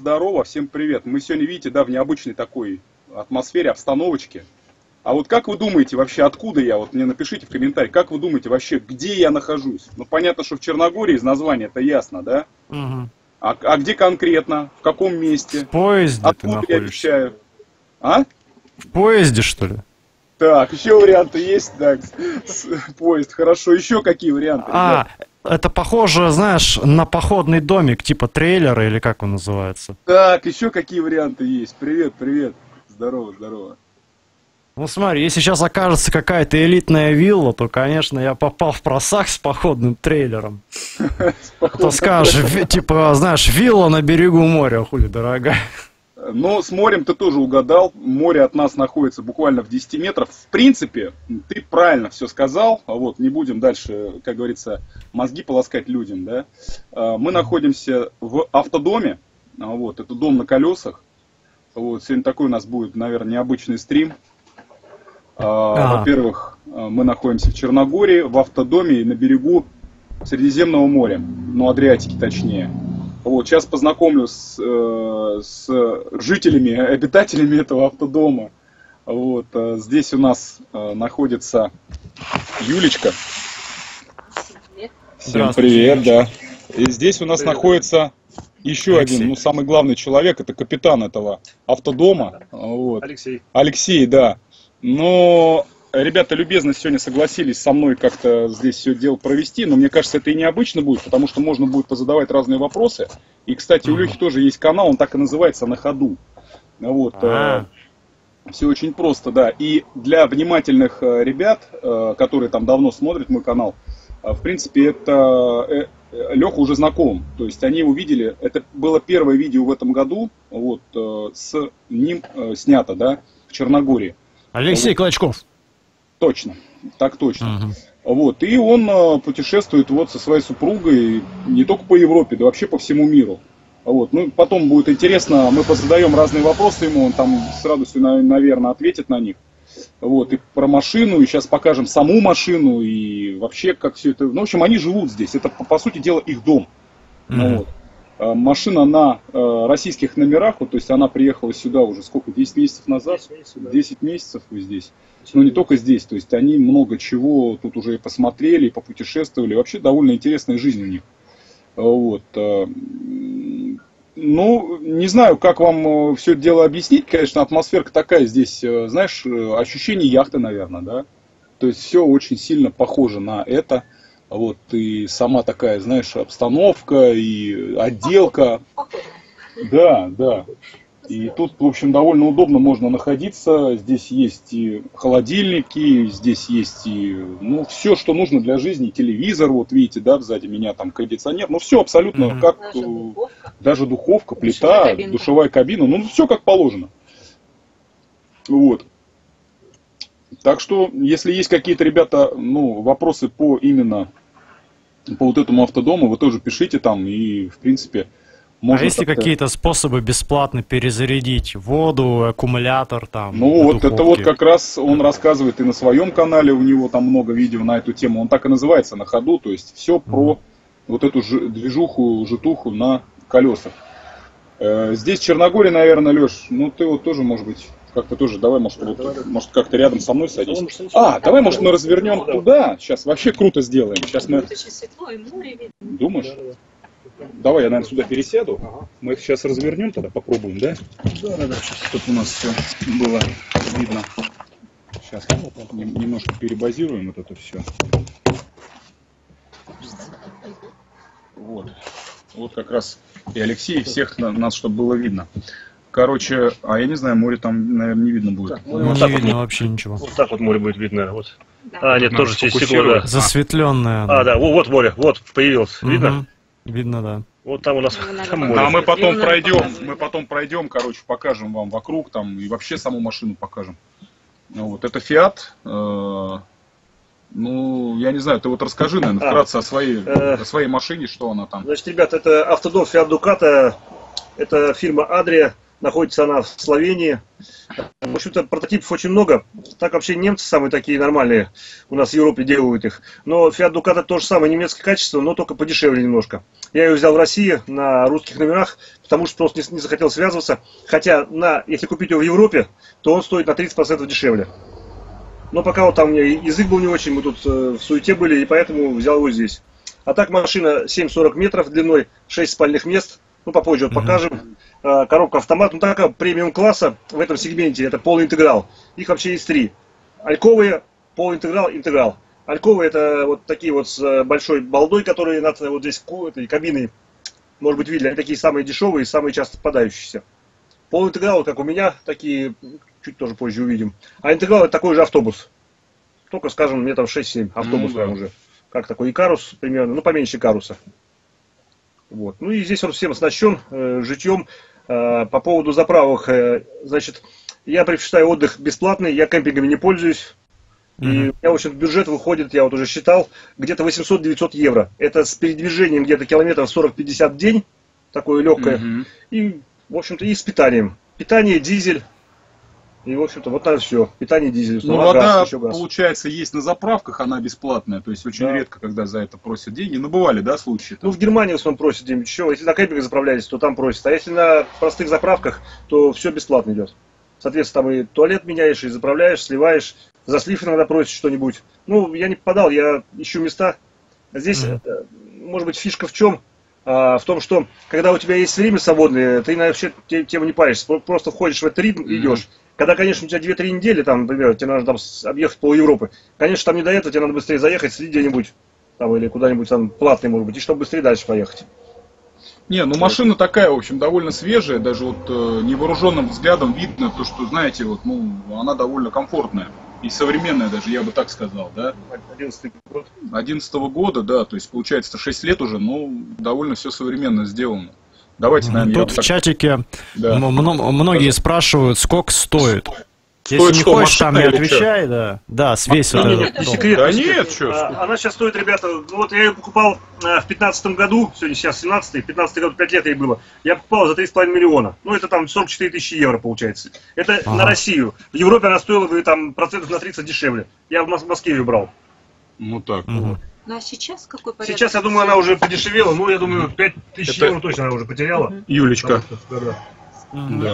здорово, всем привет. Мы сегодня, видите, да, в необычной такой атмосфере, обстановочке. А вот как вы думаете вообще, откуда я? Вот мне напишите в комментариях, как вы думаете вообще, где я нахожусь? Ну, понятно, что в Черногории из названия это ясно, да? Угу. А где конкретно? В каком месте? В поезде ты Откуда я находишься? вещаю? А? В поезде, что ли? Так, еще варианты есть? Так, поезд, хорошо. Еще какие варианты? А, это похоже, знаешь, на походный домик, типа трейлера или как он называется. Так, еще какие варианты есть? Привет, привет. Здорово, здорово. Ну смотри, если сейчас окажется какая-то элитная вилла, то, конечно, я попал в просак с походным трейлером. То скажешь, типа, знаешь, вилла на берегу моря, хули дорогая. Но с морем ты тоже угадал. Море от нас находится буквально в 10 метрах. В принципе, ты правильно все сказал. Вот, не будем дальше, как говорится, мозги полоскать людям. Да? Мы находимся в автодоме. Вот, это дом на колесах. Вот, сегодня такой у нас будет, наверное, необычный стрим. Во-первых, мы находимся в Черногории, в автодоме на берегу Средиземного моря. Ну, Адриатики точнее. Вот, сейчас познакомлю с жителями, обитателями этого автодома. Вот, здесь у нас находится Юлечка. Всем привет, да. И здесь у нас находится еще один, ну, самый главный человек, это капитан этого автодома. Вот. Алексей, да. Но ребята любезно сегодня согласились со мной как-то здесь все дело провести, но мне кажется, это и необычно будет, потому что можно будет позадавать разные вопросы. И, кстати, у Лехи тоже есть канал, он так и называется «На ходу». Вот. Все очень просто, да. И для внимательных ребят, которые там давно смотрят мой канал, в принципе, это Леха уже знаком. То есть они его видели. Это было первое видео в этом году, вот, с ним снято, да, в Черногории. Алексей Клочков. Точно, так точно. Вот, и он путешествует вот со своей супругой не только по Европе, да вообще по всему миру. Вот, ну, потом будет интересно, мы позадаем разные вопросы ему, он там с радостью, наверное, ответит на них. Вот, и про машину, и сейчас покажем саму машину, и вообще как все это. Ну, в общем, они живут здесь, это, по сути дела, их дом. Ну, вот. Машина на российских номерах, вот, то есть она приехала сюда уже сколько, 10 месяцев назад? 10 месяцев вы здесь. Но не только здесь, то есть они много чего тут уже и посмотрели, и попутешествовали. Вообще довольно интересная жизнь у них. Вот. Ну, не знаю, как вам все это дело объяснить. Конечно, атмосферка такая здесь, знаешь, ощущение яхты, наверное, да. То есть все очень сильно похоже на это. Вот, и сама такая, знаешь, обстановка, и отделка. Да, да. И тут, в общем, довольно удобно можно находиться. Здесь есть и холодильники, здесь есть и, ну, все, что нужно для жизни. Телевизор, вот видите, да, сзади меня там кондиционер. Ну, все абсолютно как, даже духовка, плита, душевая кабина. Ну, все как положено. Вот. Так что, если есть какие-то, ребята, ну, вопросы по именно по вот этому автодому, вы тоже пишите там, и, в принципе, можно... А есть ли какие-то способы бесплатно перезарядить воду, аккумулятор там? Ну, вот это вот как раз он рассказывает и на своем канале, у него там много видео на эту тему, он так и называется «На ходу», то есть все про вот эту движуху, житуху на колесах. Здесь в Черногории, наверное, Леш, ну, ты вот тоже, может быть... Как-то тоже, давай, может, вот, может как-то рядом со мной садись. Давай, может, мы развернем туда. Сейчас вообще круто сделаем. Сейчас мы... Думаешь? Давай, я, наверное, сюда пересяду. Мы это сейчас развернем тогда, попробуем, да? Да. Чтобы у нас все было видно. Сейчас немножко перебазируем вот это все. Вот. Вот как раз и Алексей, и всех нас, чтобы было видно. Короче, я не знаю, море там, наверное, не видно будет. Ну, не видно вообще ничего. Вот так вот море будет видно. Вот. Нет, тоже через стекло, да. Засветленное. Да, вот море, вот появилось. Видно? Видно, да. Вот там у нас там море. А мы потом пройдем, короче, покажем вам вокруг там и вообще саму машину покажем. Вот, это Фиат. Ну, я не знаю, ты вот расскажи, наверное, вкратце о своей машине, что она там. Значит, ребят, это автодом Fiat Ducato, это фирма Adria. Находится она в Словении. В общем-то, прототипов очень много. Так вообще немцы самые такие нормальные у нас в Европе делают их. Но Fiat Ducato то же самое, немецкое качество, но только подешевле немножко. Я ее взял в России на русских номерах, потому что просто не захотел связываться. Хотя, если купить его в Европе, то он стоит на 30% дешевле. Но пока вот там у меня язык был не очень, мы тут в суете были, и поэтому взял его здесь. А так машина 7,40 метров длиной, 6 спальных мест. Ну, попозже вот покажем. Коробка автомат, ну такая премиум класса в этом сегменте, это полуинтеграл. Их вообще есть 3. Альковые, полуинтеграл, интеграл. Альковые это вот такие вот с большой балдой, которые над вот здесь этой кабиной, может быть, видели, они такие самые дешевые и самые часто попадающиеся. Полуинтеграл, как у меня, такие, чуть тоже позже увидим. А интеграл это такой же автобус. Только, скажем, метров 6-7 автобус прям уже. Как такой Икарус примерно, ну поменьше Икаруса. Вот. Ну и здесь он всем оснащен житьем. По поводу заправок, значит, я предпочитаю отдых бесплатный, я кемпингами не пользуюсь. И у меня, в общем, бюджет выходит, я вот уже считал, где-то 800-900 евро. Это с передвижением где-то километров 40-50 в день, такое легкое. И, в общем-то, и с питанием. Питание, дизель. И, в общем-то, вот это все. Питание, дизель. Ну, вода, получается, есть на заправках, она бесплатная. То есть, очень редко, когда за это просят деньги. Но бывали, да, случаи? Ну, в Германии в основном просят деньги. Еще, если на кемпинге заправляетесь, то там просят. А если на простых заправках, то все бесплатно идет. Соответственно, там и туалет меняешь, и заправляешь, сливаешь. За слив иногда просят что-нибудь. Ну, я не попадал, я ищу места. Здесь, может быть, фишка в чем? В том, что когда у тебя есть время свободное, ты вообще тему не паришься. Просто входишь в этот ритм и идешь. Когда, конечно, у тебя 2-3 недели, там, например, тебе надо там объехать пол Европы, конечно, там не до этого, тебе надо быстрее заехать, слить где-нибудь, там, или куда-нибудь там платный, может быть, и чтобы быстрее дальше поехать. Не, ну машина такая, в общем, довольно свежая, даже вот невооруженным взглядом видно, то, что, знаете, вот, ну, она довольно комфортная. И современная даже, я бы так сказал, да? 11-й год. 11-го года, да, то есть, получается, 6 лет уже, но довольно все современно сделано. Давайте, наверное, тут в чатике многие спрашивают, сколько стоит. Стоит если не что, хочешь, там не отвечай, что? да, весь вот этот. Не секрет, да не секрет. нет, что? Она сейчас стоит, ребята, вот я ее покупал в 15 году, сегодня сейчас 17-й, 15 год, 5 лет ей было. Я покупал за 3,5 миллиона. Ну, это там 44 тысячи евро получается. Это на Россию. В Европе она стоила бы там процентов на 30 дешевле. Я в Москве ее брал. Ну так. Ну а сейчас какой порядок? Сейчас, я думаю, она уже подешевела. Ну, я думаю, 5 тысяч евро точно она уже потеряла. Юлечка. Да.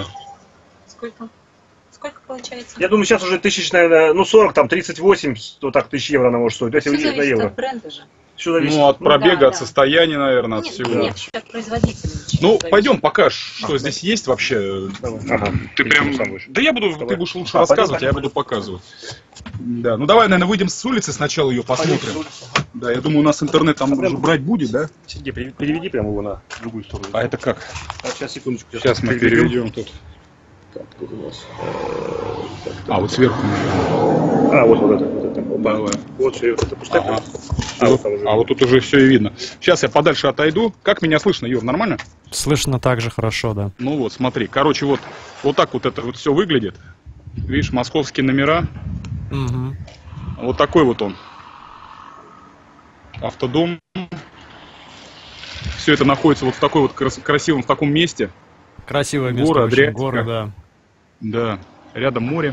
Сколько получается? Я думаю, сейчас уже тысяч, наверное, ну 40, там 38, вот так тысяч евро она может стоить. Если Все выйдет на евро. от бренда же. Все зависит. Ну, от пробега, да, от состояния, наверное, от Нет, всего. нет, от производителя. Ну, пойдем покажешь, что здесь есть вообще. Ага. Ты прям... Да я буду, ты будешь лучше рассказывать, а я буду показывать. Да, ну давай, наверное, выйдем с улицы, сначала ее посмотрим. Да, я думаю, у нас интернет там уже брать будет, да? Сиди, переведи прямо его на другую сторону. А это как? Сейчас, секундочку. Сейчас мы переведем тут. Так, тут у нас. А, вот сверху. А, вот это. Давай. Вот все, это пустая. Ага. А вот тут уже все и видно. Сейчас я подальше отойду. Как меня слышно, Юр, нормально? Слышно так же хорошо, да. Ну вот, смотри. Короче, вот так вот это вот все выглядит. Видишь, московские номера. Вот такой вот он. Автодом. Все это находится вот в такой вот красивом, в таком месте. Красивое место, горы, очень, горы, да. Да, рядом море.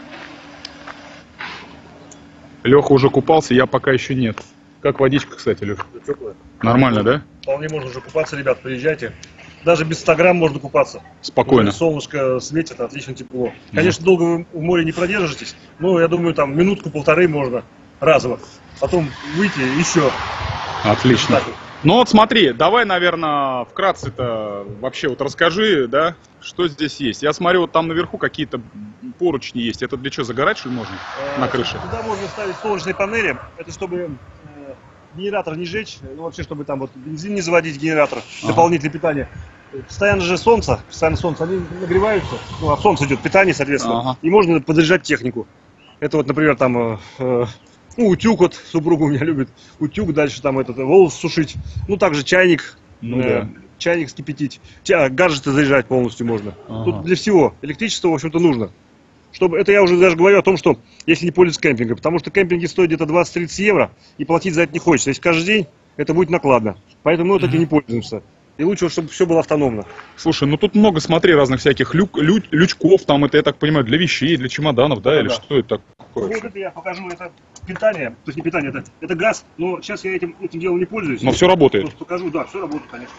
Леха уже купался, я пока еще нет. Как водичка, кстати, Леха? Теплая. Нормально, да? Вполне можно уже купаться, ребят, приезжайте. Даже без 100 грамм можно купаться. Спокойно. Солнышко светит, отлично тепло. Конечно, долго вы в море не продержитесь, но я думаю, там минутку-полторы можно разово. Потом выйти еще. Отлично. Так. Ну вот смотри, давай, наверное, вкратце-то вообще вот расскажи, да, что здесь есть. Я смотрю, вот там наверху какие-то поручни есть. Это для чего, загорать, что ли, можно на крыше? Туда можно ставить солнечные панели. Это чтобы генератор не жечь, ну вообще, чтобы там вот бензин не заводить, генератор, дополнительное питание. Постоянно же солнце, они нагреваются, ну от солнца идет питание, соответственно, и можно подзаряжать технику. Это вот, например, там... утюг, вот супруга у меня любит утюг, дальше там волос сушить, ну также чайник, чайник скипятить, гаджеты заряжать полностью можно. Тут для всего электричество, в общем-то, нужно. Чтобы, это я уже даже говорю о том, что если не пользоваться кемпингом, потому что кемпинги стоят где-то 20-30 евро, и платить за это не хочется. Если каждый день, это будет накладно. Поэтому мы вот этим не пользуемся. И лучше, чтобы все было автономно. Слушай, ну тут много, смотри, разных всяких лючков, там это, я так понимаю, для вещей, для чемоданов, да, или что это такое? Вот это я покажу, это питание, то есть не питание, это газ, но сейчас я этим делом не пользуюсь. Но все работает. Просто покажу, да, все работает, конечно.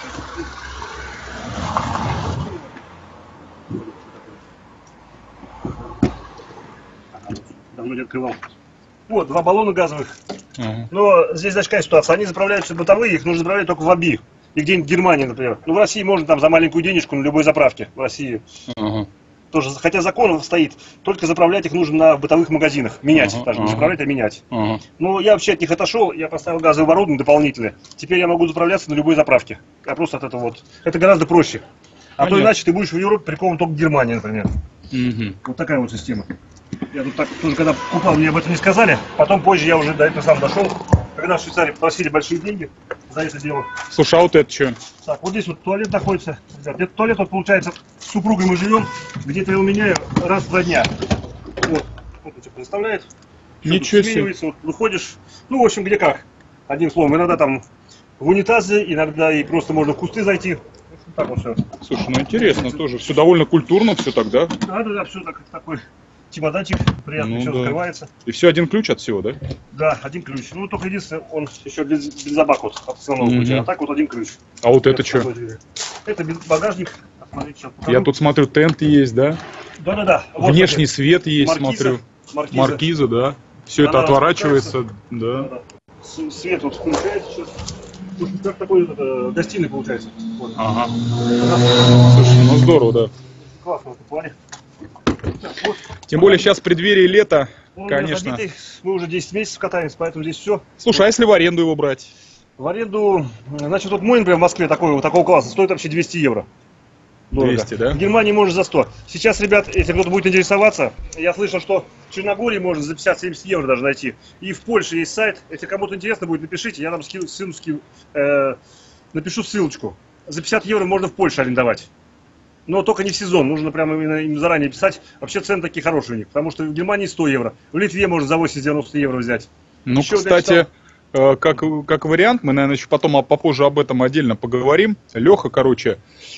Давно не открывал. Вот, 2 баллона газовых. Но здесь, значит, какая ситуация? Они заправляются бытовые, их нужно заправлять только в АБИ. И где-нибудь в Германии, например. Ну, в России можно там за маленькую денежку на любой заправке. В России. Тоже, хотя закон стоит, только заправлять их нужно на бытовых магазинах. Менять, даже не заправлять, а менять. Но я вообще от них отошел, я поставил газовое оборудование дополнительное. Теперь я могу заправляться на любой заправке. А просто от этого вот. Это гораздо проще. А то иначе ты будешь в Европе прикован только к Германии, например. Вот такая вот система. Я тут так тоже, когда покупал, мне об этом не сказали. Потом позже я уже до этого сам дошел. Когда в Швейцарии попросили большие деньги за это дело. Слушай, а вот это что? Так, вот здесь вот туалет находится. Где-то туалет, вот получается, с супругой мы живем. Где-то я его меняю раз в 2 дня. Вот. Вот это представляет. Ничего себе. Вот, выходишь, ну, в общем, где как. Одним словом, иногда там в унитазе, иногда и просто можно в кусты зайти. Так вот все. Слушай, ну интересно тоже. Все довольно культурно, все тогда. Да, все так, такой чемоданчик, приятно, все закрывается. И все один ключ от всего, да? Да, один ключ. Ну, только единственное, он еще без забак вот от основного ключа, а так вот один ключ. А вот это что? Это багажник. Смотрите, сейчас покажу. Я тут смотрю, тент есть, да? Да. Вот внешний свет есть, маркиза, смотрю. Маркиза, да. Все это отворачивается, да. Свет вот включается сейчас. Как такой гостиный получается. Вот. Ага. Слушай, ну здорово, да. Классно в этом плане. Тем более сейчас в преддверии лета, он конечно. Забитый, мы уже 10 месяцев катаемся, поэтому здесь все. Слушай, а если в аренду его брать? В аренду, значит, вот мой, например, в Москве такого класса стоит вообще 200 евро. Дорого. 200, да? В Германии может за 100. Сейчас, ребят, если кто-то будет интересоваться, я слышал, что в Черногории можно за 50-70 евро даже найти. И в Польше есть сайт. Если кому-то интересно будет, напишите, я там напишу ссылочку. За 50 евро можно в Польше арендовать. Но только не в сезон, нужно прямо им заранее писать. Вообще цены такие хорошие у них, потому что в Германии 100 евро. В Литве можно за 80-90 евро взять. Ну, еще, кстати, как вариант, мы, наверное, еще потом попозже об этом отдельно поговорим. Леха, короче,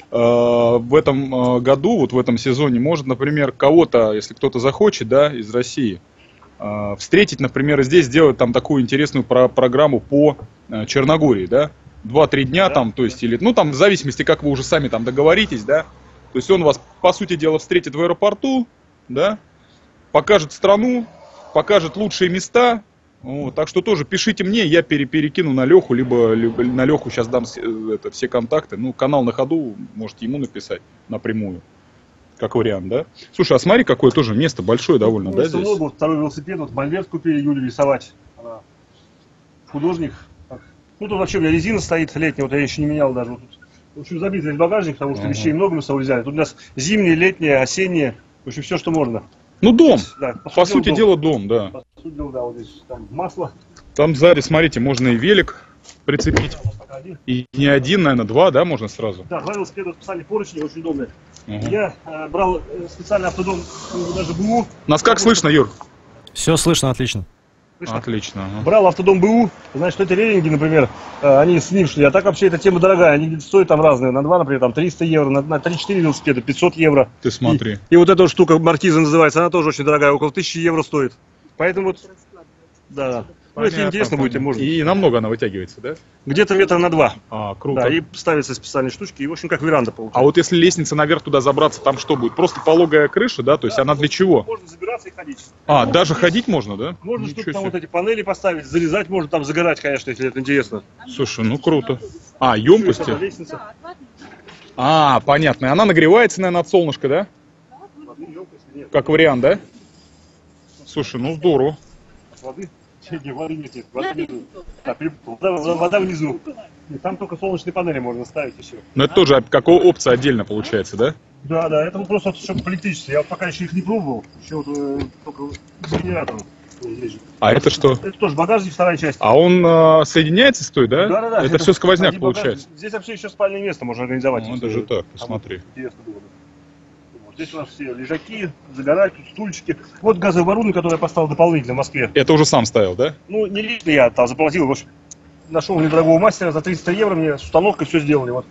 в этом году, вот в этом сезоне, может, например, кого-то, если кто-то захочет, да, из России, встретить, например, здесь, сделать там такую интересную программу по Черногории, да, 2-3 дня там, то есть, или, ну, там, в зависимости, как вы уже сами там договоритесь, да, то есть он вас, по сути дела, встретит в аэропорту, да, покажет страну, покажет лучшие места, вот, так что тоже пишите мне, я перекину на Леху, либо на Леху сейчас дам все контакты, ну, канал на ходу, можете ему написать напрямую, как вариант, да. Слушай, а смотри, какое тоже место большое довольно, да, здесь? Много, второй велосипед, вот мольберт купили Юлю рисовать, она художник. Ну, тут вообще у меня резина стоит летняя, вот я еще не менял даже. Вот тут, в общем, забитый багажник, потому что вещей много мы с собой взяли. Тут у нас зимние, летние, осенние, в общем, все, что можно. Ну, дом. Да, по сути дела, дом, да. По сути дела, да, вот здесь там масло. Там сзади, смотрите, можно и велик прицепить. И не один, наверное, 2, да, можно сразу? Да, 2 велосипеда, специальные поручни, очень удобные. Я брал специальный автодом, даже БУ. Нас как слышно, Юр? Все слышно, отлично. Отлично. Брал автодом БУ, значит, эти релинги, например, они с ним шли, а так вообще эта тема дорогая, они стоят там разные, на 2, например, там 300 евро, на 3-4 велосипеда 500 евро. Ты смотри. И вот эта вот штука, маркиза называется, она тоже очень дорогая, около 1000 евро стоит. Поэтому вот, да. Ну, если интересно будет, можно. И намного она вытягивается, да? Где-то метра на 2. А, круто. Да, и ставятся специальные штучки, и, в общем, как веранда получается. А вот если лестница наверх туда забраться, там что будет? Просто пологая крыша, да? То есть она для чего? Можно забираться и ходить. А, даже ходить можно, да? Можно что-то там вот эти панели поставить, залезать, можно там загорать, конечно, если это интересно. Слушай, ну круто. А, емкости? Лестница. А, понятно. Она нагревается, наверное, от солнышка, да? Как вариант, да? Слушай, ну здорово. От воды? Воды нет, воды внизу. Вода внизу. И там только солнечные панели можно ставить еще. Но это тоже как опция отдельно получается, да? Да, это просто чтобы электричество. Я пока еще их не пробовал. Еще вот только с генератором. А это что? Это тоже багажник, вторая часть. А он соединяется с той, да? Да. Это все сквозняк получается. Здесь вообще еще спальное место можно организовать. Ну, даже так, посмотри. Интересно было бы. Здесь у нас все лежаки, загорать, тут стульчики. Вот газовое оборудование, которое я поставил дополнительно в Москве. Это уже сам ставил, да? Ну, не лично я там заплатил. В общем, нашел недорогого мастера за 300 евро, мне с установкой все сделали. Вот.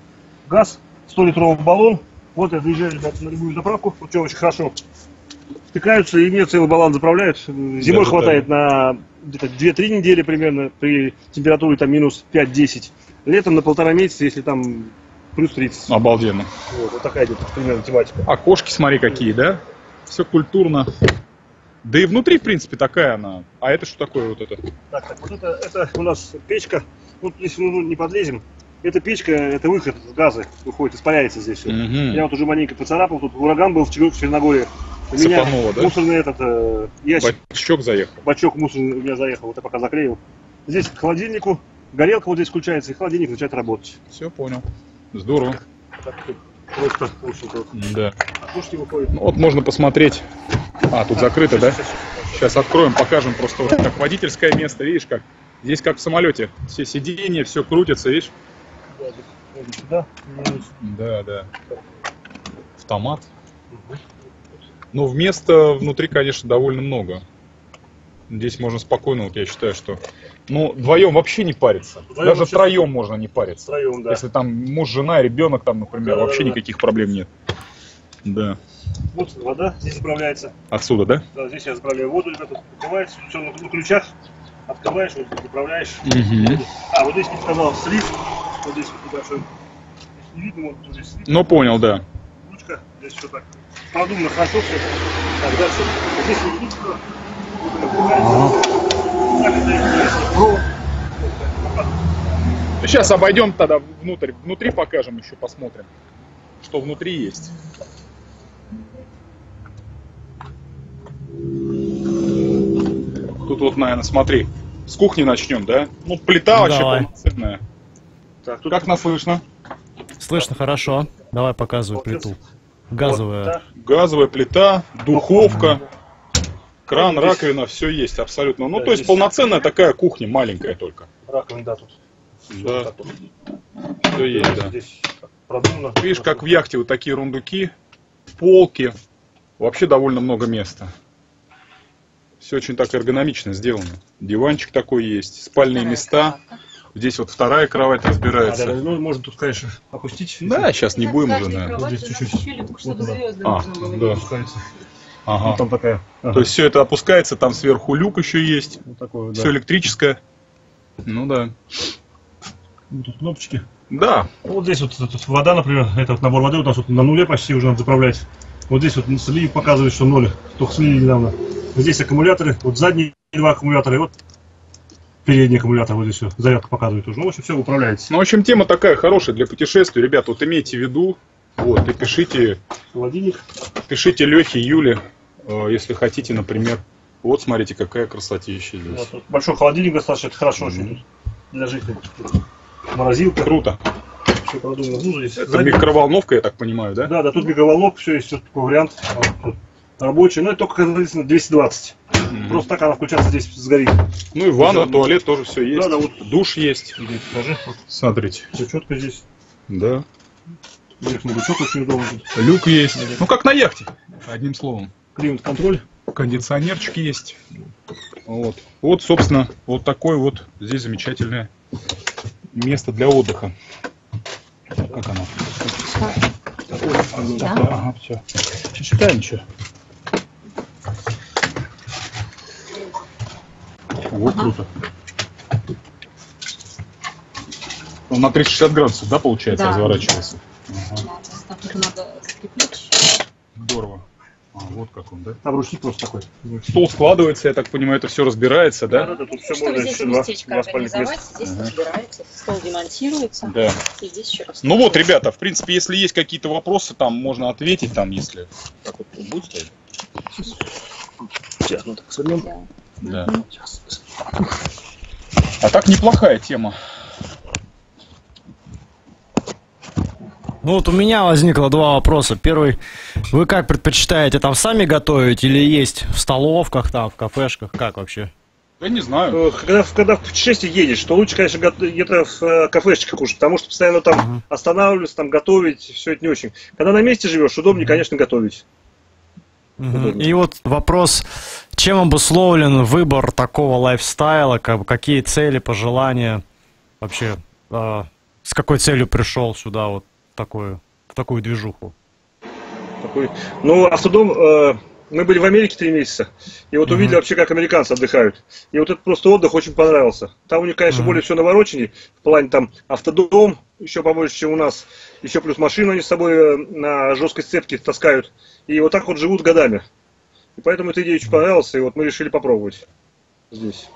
газ, 100-литровый баллон. Вот я заезжаю, ребята, на любую заправку. Вот что очень хорошо. Втыкаются и мне целый баллон заправляют. Зимой Даже хватает на где-то 2-3 недели примерно при температуре там минус 5-10. Летом на 1,5 месяца, если там плюс 30. Обалденно. Вот такая где-то примерно тематика. Окошки, смотри, какие, да? Все культурно. Да и внутри, в принципе, такая она. А это что такое вот это? Так, вот это у нас печка. Вот если мы не подлезем, эта печка, это выход с газа выходит, испаряется здесь все. Я вот уже маленько поцарапал, тут ураган был в Черногории. У меня Цепануло, да? мусорный этот ящик, Бачок заехал. бачок мусорный у меня заехал, вот я пока заклеил. Здесь к холодильнику, горелка вот здесь включается, и холодильник начинает работать. Все, понял. Здорово. Так, тут просто, в общем-то, Да. окошки выходят. Ну, вот можно посмотреть. А, тут закрыто, да? Сейчас откроем, покажем просто вот как водительское место. Видишь, как здесь как в самолете. Все сиденья, все крутится, видишь? Сюда. Да, да. Автомат. Но места внутри, конечно, довольно много. Здесь можно спокойно, вот я считаю, что... Ну, вдвоем вообще не париться. Вдвоем Даже вообще втроем можно не париться. Втроем, да. Если там муж, жена, ребенок, там, например, Да, вообще да. никаких проблем нет. Да. Вот вода здесь заправляется. Отсюда, да? Да, здесь я заправляю воду, ребята, открывается, все на ключах. Открываешь, вот, заправляешь. Угу. А, вот здесь не сказал слив. Вот здесь вот небольшой. Не видно, вот здесь слив. Ну, понял, да. Ручка, здесь все так. Продумано хорошо все. Так, дальше. Вот здесь вот ручка. Вот она открывается. Так, это есть провод. Сейчас обойдем тогда внутрь. Внутри покажем еще, посмотрим, что внутри есть. Тут вот, наверное, смотри, с кухни начнем, да? Ну, плита вообще Давай. полноценная. Так, тут Как нас слышно? Слышно хорошо. Давай показывай плиту. Газовая. Вот, да. Газовая плита, духовка, кран, Ну, здесь- раковина, все есть абсолютно. Ну, Да, то есть здесь- полноценная такая кухня, маленькая только. Раковина, да, тут. Да, Так вот. все есть, да. Здесь продумано. Видишь, как в яхте вот такие рундуки, полки, вообще довольно много места. Все очень так эргономично сделано. Диванчик такой есть, спальные места. Здесь вот вторая кровать А, да, разбирается. ну, можно тут, конечно, опустить. Да, сейчас не будем уже, наверное. Вот здесь чуть-чуть. Чтобы звезды А, можно было да. Опускается. Ага. Вот там такая. То есть все это опускается, там сверху люк еще есть. Вот такое, да. Все электрическое. Ну да. Вот тут кнопочки. Да. Вот здесь вот тут вода, например, это вот набор воды у нас вот на нуле почти уже надо заправлять. Вот здесь вот слив показывает, что ноль. Только слили недавно. Вот здесь аккумуляторы, вот задние два аккумулятора, и вот передний аккумулятор, вот здесь все, зарядка показывает уже. Ну, в общем, все управляется. Ну, в общем, тема такая хорошая для путешествий. Ребята, вот имейте в виду, вот, и Холодильник. пишите Лехе, Юле, если хотите, например. Вот, смотрите, какая красотища здесь. Вот, вот большой холодильник достаточно, это хорошо очень тут для жителей. Морозилка. Круто. Все продумано. Ну, здесь Это задний- микроволновка, я так понимаю, да? Да, да, тут микроволновка, все есть, вот такой вариант. Вот тут рабочий, но это только, как говорится, 220. Просто так она включается здесь сгорит. Ну и ванна, туалет тоже все есть. Да, да, вот. Душ есть. Здесь покажи. Вот, Смотрите. все четко здесь. Да. Верхний лючок очень удобно тут. Люк есть. Ну, как на яхте, одним словом. Климат-контроль. Кондиционерчик есть. Вот. Вот, собственно, вот такое вот здесь замечательное место для отдыха. Как оно? Ага, все. Читаем, что. Вот круто. Он на 360 градусов, да, получается, Да. разворачивается? Да, так вот надо скрепить. Здорово. А, вот как он, да? Там ручник просто такой. Стол складывается, я так понимаю, это все разбирается, да? Да, тут все Чтобы можно здесь еще два местечко спальных организовать, места. здесь Ага. разбирается, стол демонтируется, Да. и здесь еще раз. Ну вот, ребята, в принципе, если есть какие-то вопросы, там можно ответить, там, если... Так вот, будет стоять? Сейчас мы так свернем. Да. А так неплохая тема. Ну вот у меня возникло два вопроса. Первый, вы как предпочитаете, там сами готовить или есть в столовках, там, в кафешках, как вообще? Я не знаю. Когда в путешествие едешь, то лучше, конечно, где-то в кафешечках кушать, потому что постоянно там останавливаться, там готовить, все это не очень. Когда на месте живешь, удобнее, конечно, готовить. Мгм. И вот вопрос, чем обусловлен выбор такого лайфстайла, как бы, какие цели, пожелания, вообще, с какой целью пришел сюда вот? такую движуху? Ну, автодом, мы были в Америке 3 месяца, и вот увидели вообще, как американцы отдыхают. И вот этот просто отдых очень понравился. Там у них, конечно, более все навороченнее, в плане там автодом еще побольше, чем у нас. Еще плюс машину они с собой на жесткой сцепке таскают. И вот так вот живут годами. И поэтому эта идея очень понравилась, и вот мы решили попробовать здесь.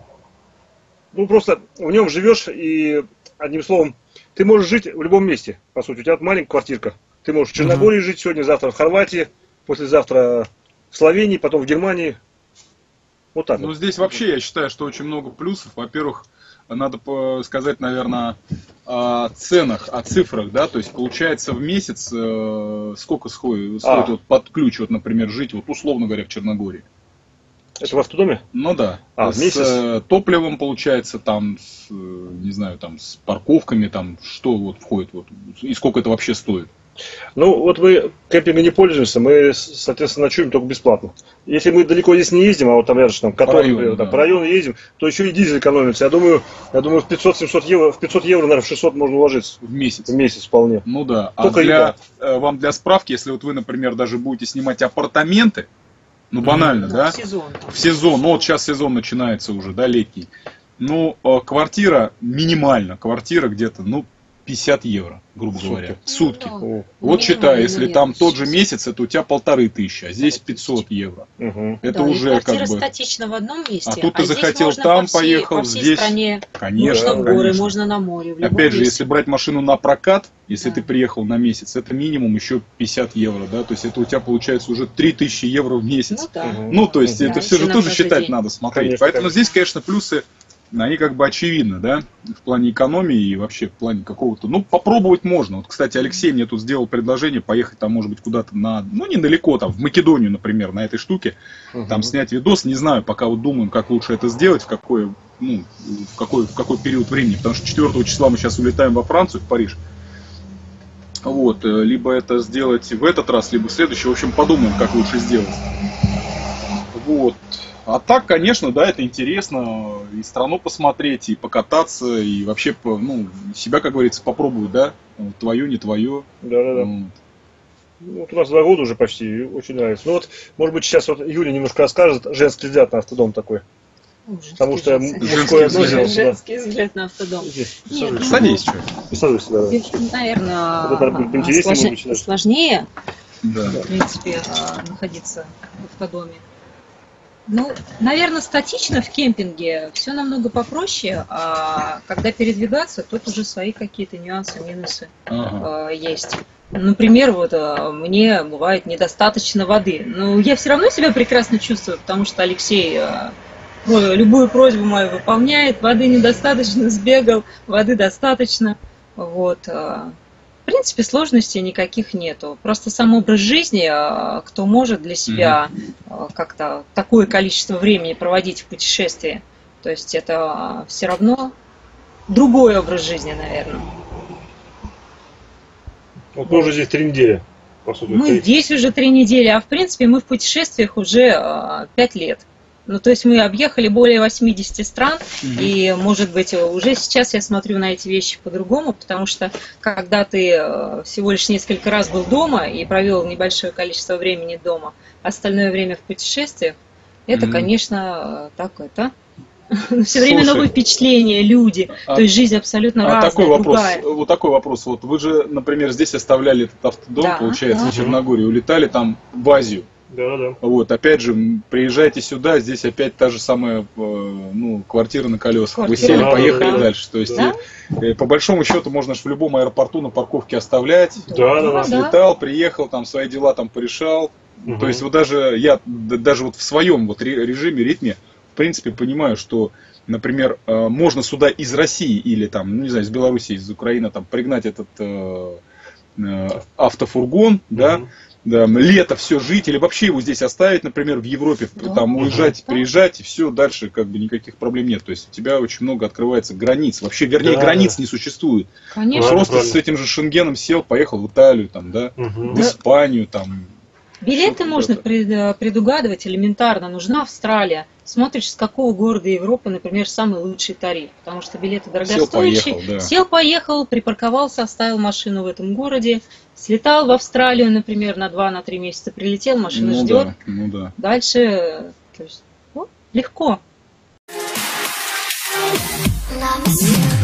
Ну, просто в нем живешь, и, одним словом, ты можешь жить в любом месте, по сути. У тебя маленькая квартирка. Ты можешь в Черногории жить сегодня, завтра в Хорватии, послезавтра в Словении, потом в Германии. Вот так. Ну, здесь вообще я считаю, что очень много плюсов. Во-первых, надо сказать, наверное, о ценах, о цифрах, да, то есть получается в месяц сколько стоит вот под ключ, вот, например, жить, вот условно говоря, в Черногории. Это в автодоме? Ну да. В месяц? С топливом получается, там, не знаю, там, с парковками, там, что вот входит, вот, и сколько это вообще стоит. Ну, вот мы кемпингом не пользуемся, мы, соответственно, ночуем только бесплатно. Если мы далеко здесь не ездим, а вот там рядом, по району едем, то еще и дизель экономится. Я думаю, в 500-700 евро, наверное, в 600 можно уложиться. В месяц? В месяц вполне. Ну да. Только вам для справки, если вот вы, например, даже будете снимать апартаменты, ну банально, да? В сезон. Ну вот сейчас сезон начинается уже, да, летний. Ну, квартира минимально, квартира где-то, ну, 50 евро, грубо говоря, в сутки. Вот считай, если там тот же месяц, это у тебя 1500, а здесь 500 евро. Это уже как бы... статично в одном месте, а тут ты захотел там, поехал, здесь... Конечно, можно горы, можно на море. Опять же, если брать машину на прокат, если ты приехал на месяц, это минимум еще 50 евро, да, то есть это у тебя получается уже 3000 евро в месяц. Ну, то есть это все же тоже считать надо, смотреть. Поэтому здесь, конечно, плюсы... Они как бы очевидны, да, в плане экономии и вообще в плане какого-то... Ну, попробовать можно. Вот, кстати, Алексей мне тут сделал предложение поехать там, может быть, куда-то на... Ну, недалеко, там, в Македонию, например, на этой штуке. Там снять видос. Не знаю, пока вот думаем, как лучше это сделать, в какой период времени. Потому что 4 числа мы сейчас улетаем во Францию, в Париж. Вот. Либо это сделать в этот раз, либо в следующий. В общем, подумаем, как лучше сделать. Вот. А так, конечно, да, это интересно и страну посмотреть, и покататься, и вообще, ну, себя, как говорится, попробовать, да, твое, не твое. Да. Вот у нас 2 года уже почти, и очень нравится. Ну вот, может быть, сейчас вот Юля немножко расскажет, женский взгляд на автодом такой. Потому что мужское одно дело. Женский взгляд на автодом. Садись, что? Садись, да. Наверное, сложнее, да. В принципе, находиться в автодоме. Ну, наверное, статично в кемпинге все намного попроще, а когда передвигаться, тут уже свои какие-то нюансы, минусы есть. Например, вот мне бывает недостаточно воды. Но я все равно себя прекрасно чувствую, потому что Алексей любую просьбу мою выполняет. Воды недостаточно, сбегал, воды достаточно. Вот. В принципе, сложностей никаких нету. Просто сам образ жизни, кто может для себя как-то такое количество времени проводить в путешествии, то есть это все равно другой образ жизни, наверное. Вот мы уже здесь 3 недели, по сути. Мы здесь уже 3 недели, а в принципе мы в путешествиях уже 5 лет. Ну, то есть мы объехали более 80 стран, и, может быть, уже сейчас я смотрю на эти вещи по-другому, потому что, когда ты всего лишь несколько раз был дома и провел небольшое количество времени дома, остальное время в путешествиях, это, конечно, все время новые впечатления, люди, то есть жизнь абсолютно разная, другая. Вот такой вопрос. Вот вы же, например, здесь оставляли этот автодом, получается, в Черногории, улетали там в Азию. Да. Вот, опять же, приезжайте сюда, здесь опять та же самая, квартира на колесах. Вы сели, поехали дальше. То есть, по большому счету, можно же в любом аэропорту на парковке оставлять. Да. Слетал, приехал, там свои дела там порешал. То есть, вот я даже вот в своем вот режиме, ритме, в принципе, понимаю, что, например, можно сюда из России или там, ну, не знаю, из Беларуси, из Украины там пригнать этот автофургон, да, лето все жить, или вообще его здесь оставить, например, в Европе, там уезжать, приезжать, и все, дальше как бы никаких проблем нет. То есть у тебя очень много открывается границ. Вообще, вернее, границ не существует. Конечно. Просто с этим же Шенгеном сел, поехал в Италию, там, да, в Испанию, там, Билеты можно предугадывать элементарно. Нужна Австралия. Смотришь, с какого города Европы, например, самый лучший тариф. Потому что билеты дорогостоящие. Сел, поехал, припарковался, оставил машину в этом городе. Слетал в Австралию, например, на 2-3 месяца. Прилетел, машина ждет. Да, ну да. Дальше то есть, легко. Love is